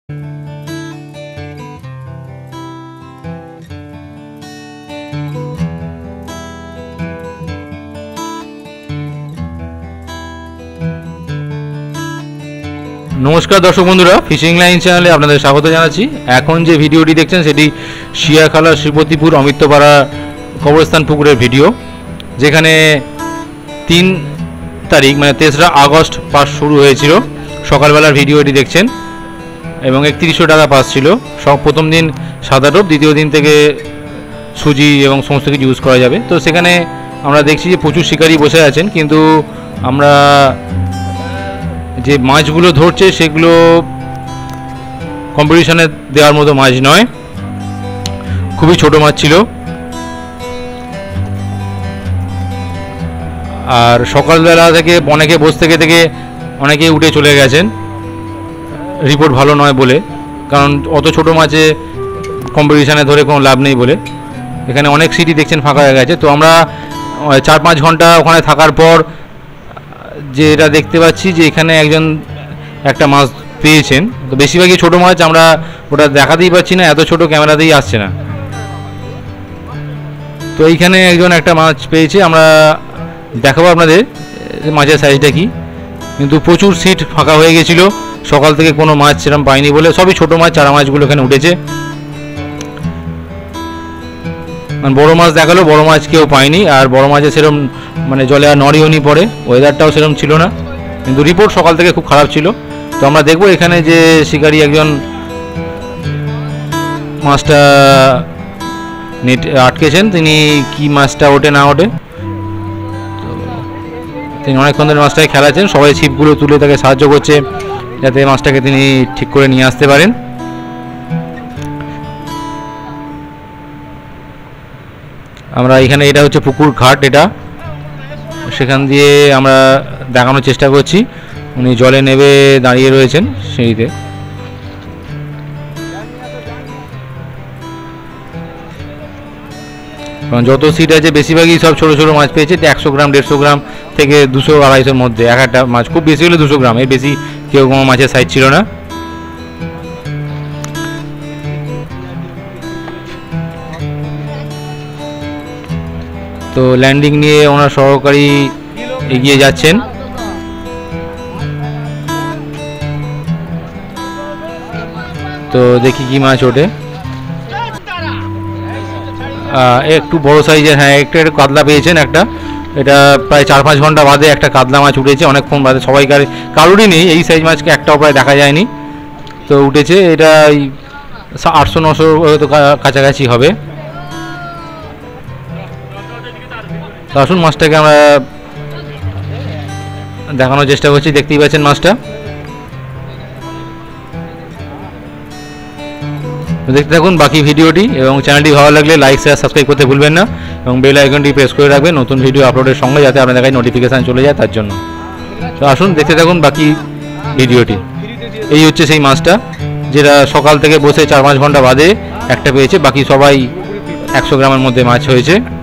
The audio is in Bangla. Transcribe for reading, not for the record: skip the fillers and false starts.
নমস্কার দর্শক বন্ধুরা, ফিশিং লাইন চ্যানেলে আপনাদের স্বাগত জানাচ্ছি। এখন যে ভিডিওটি দেখছেন সেটি শিয়াখালা শ্রীপতিপুর অমিত্যপাড়া কবরস্থান পুকুরের ভিডিও, যেখানে 3 তারিখ মানে 3রা আগস্ট পাস শুরু হয়েছিল। সকালবেলার ভিডিও এটি দেখছেন এবং 3100 টাকা পাস ছিল। প্রথম দিন সাদা টোপ, দ্বিতীয় দিন থেকে সুজি এবং সমস্ত কিছু ইউজ করা যাবে। তো সেখানে আমরা দেখছি যে প্রচুর শিকারি বসে আছেন, কিন্তু আমরা যে মাছগুলো ধরছে সেগুলো কম্পিটিশনে দেওয়ার মতো মাছ নয়, খুবই ছোট মাছ ছিল। আর সকালবেলা থেকে অনেকে বসে থেকে অনেকেই উঠে চলে গেছেন, রিপোর্ট ভালো নয় বলে, কারণ অত ছোট মাছে কম্পিটিশানে ধরে কোনো লাভ নেই বলে। এখানে অনেক সিটি দেখছেন ফাঁকা হয়ে গেছে। তো আমরা 4-5 ঘন্টা ওখানে থাকার পর যে এটা দেখতে পাচ্ছি যে এখানে একজন একটা মাছ পেয়েছেন। তো বেশিরভাগই ছোটো মাছ, আমরা ওটা দেখাতেই পাচ্ছি না, এত ছোট ক্যামেরাতেই আসছে না। তো এইখানে একজন একটা মাছ পেয়েছে, আমরা দেখাবো আপনাদের মাছের সাইজটা কি। কিন্তু প্রচুর সিট ফাঁকা হয়ে গেছিলো, সকাল থেকে কোনো মাছ সেরকম পাইনি বলে, সবই ছোটো মাছ, চারা মাছগুলো এখানে উঠেছে। মানে বড়ো মাছ দেখালো, বড়ো মাছ কেউ পায়নি। আর বড়ো মাছের সেরকম মানে জলে আর নড়িওনি পড়ে, ওয়েদারটাও সেরকম ছিল না, কিন্তু রিপোর্ট সকাল থেকে খুব খারাপ ছিল। তো আমরা দেখবো এখানে যে শিকারি একজন মাছটা নেট আটকেছেন, তিনি কি মাছটা ওঠে না ওঠে। তো তিনি অনেকক্ষণ ধরে মাছটাকে খেলাচ্ছেন, সবাই ছিপগুলো তুলে তাকে সাহায্য করছে যাতে মাছটাকে তিনি ঠিক করে নিয়ে আসতে পারেন। আমরা এখানে, এটা হচ্ছে পুকুর ঘাট, এটা সেখান দিয়ে আমরা দেখানোর চেষ্টা করছি। উনি জলে নেমে দাঁড়িয়ে রয়েছেন সিঁড়িতে। কারণ যত সিট আছে বেশিরভাগই সব ছোটো ছোটো মাছ পেয়েছে। 100 গ্রাম 150 গ্রাম থেকে 200-250-এর মধ্যে এক একটা মাছ, খুব বেশি হলে 200 গ্রাম, এর বেশি কেউ কোনো মাছের সাইজ ছিল না। তো ল্যান্ডিং নিয়ে ওনার সহকারী এগিয়ে যাচ্ছেন। তো দেখি কি মাছ ওঠে। একটু বড় সাইজের, হ্যাঁ একটু কাতলা পেয়েছেন একটা। এটা প্রায় 4-5 ঘন্টা বাদে একটা কাতলা মাছ উঠেছে, অনেকক্ষণ বাদে। সবাইকার কারোরই নেই এই সাইজ মাছকে, একটাও প্রায় দেখা যায়নি। তো উঠেছে, এটা 800-900 হয়তো কাছাকাছি হবে। তো আসুন মাছটাকে আমরা দেখানোর চেষ্টা করছি। দেখতেই পাচ্ছেন মাছটা, দেখতে থাকুন বাকি ভিডিওটি, এবং চ্যানেলটি ভালো লাগলে লাইক শেয়ার সাবস্ক্রাইব করতে ভুলবেন না, এবং বেল আইকনটি প্রেস করে রাখবেন নতুন ভিডিও আপলোডের সঙ্গে, যাতে আপনাদের কাছে নোটিফিকেশান চলে যায় তার জন্য। তো আসুন দেখতে থাকুন বাকি ভিডিওটি। এই হচ্ছে সেই মাছটা যেটা সকাল থেকে বসে 4-5 ঘন্টা বাদে একটা পেয়েছে, বাকি সবাই 100 গ্রামের মধ্যে মাছ হয়েছে।